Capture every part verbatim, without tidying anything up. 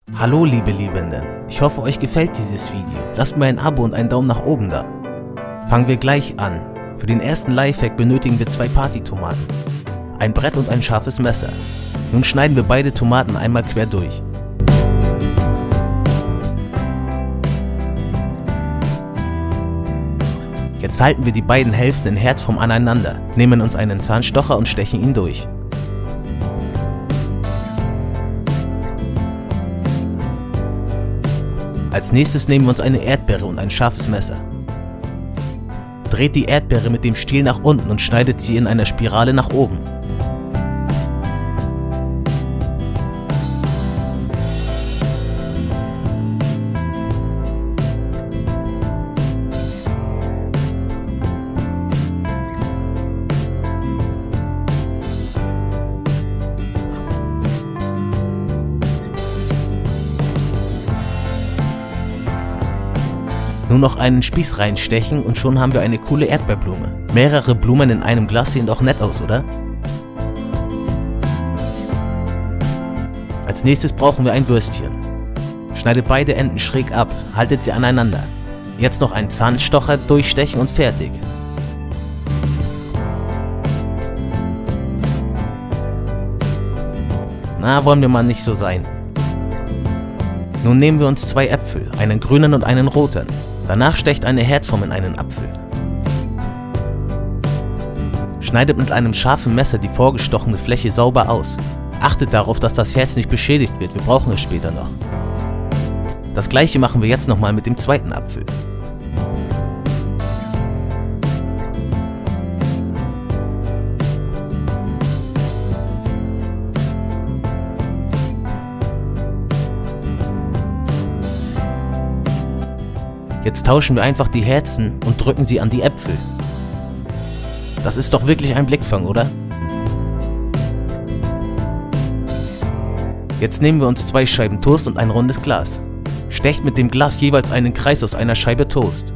Hallo liebe Liebenden, ich hoffe euch gefällt dieses Video. Lasst mir ein Abo und einen Daumen nach oben da. Fangen wir gleich an. Für den ersten Lifehack benötigen wir zwei Partytomaten, ein Brett und ein scharfes Messer. Nun schneiden wir beide Tomaten einmal quer durch. Jetzt halten wir die beiden Hälften in Herzform aneinander, nehmen uns einen Zahnstocher und stechen ihn durch. Als nächstes nehmen wir uns eine Erdbeere und ein scharfes Messer. Dreht die Erdbeere mit dem Stiel nach unten und schneidet sie in einer Spirale nach oben. Nur noch einen Spieß reinstechen und schon haben wir eine coole Erdbeerblume. Mehrere Blumen in einem Glas sehen doch nett aus, oder? Als nächstes brauchen wir ein Würstchen. Schneidet beide Enden schräg ab, haltet sie aneinander. Jetzt noch einen Zahnstocher durchstechen und fertig. Na, wollen wir mal nicht so sein. Nun nehmen wir uns zwei Äpfel, einen grünen und einen roten. Danach stecht eine Herzform in einen Apfel. Schneidet mit einem scharfen Messer die vorgestochene Fläche sauber aus. Achtet darauf, dass das Herz nicht beschädigt wird, wir brauchen es später noch. Das gleiche machen wir jetzt nochmal mit dem zweiten Apfel. Jetzt tauschen wir einfach die Herzen und drücken sie an die Äpfel. Das ist doch wirklich ein Blickfang, oder? Jetzt nehmen wir uns zwei Scheiben Toast und ein rundes Glas. Stecht mit dem Glas jeweils einen Kreis aus einer Scheibe Toast.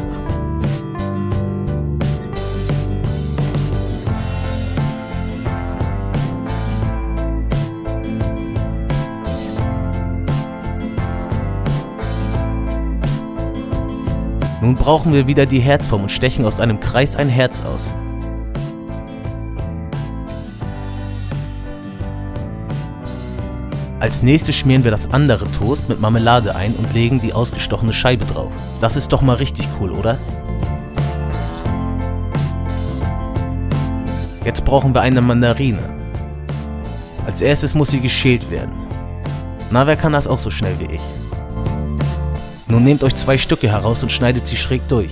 Nun brauchen wir wieder die Herzform und stechen aus einem Kreis ein Herz aus. Als nächstes schmieren wir das andere Toast mit Marmelade ein und legen die ausgestochene Scheibe drauf. Das ist doch mal richtig cool, oder? Jetzt brauchen wir eine Mandarine. Als erstes muss sie geschält werden. Na, wer kann das auch so schnell wie ich? Nun nehmt euch zwei Stücke heraus und schneidet sie schräg durch.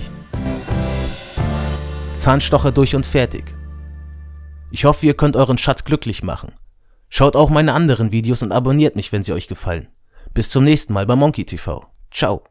Zahnstocher durch und fertig. Ich hoffe, ihr könnt euren Schatz glücklich machen. Schaut auch meine anderen Videos und abonniert mich, wenn sie euch gefallen. Bis zum nächsten Mal bei Monkey T V. Ciao.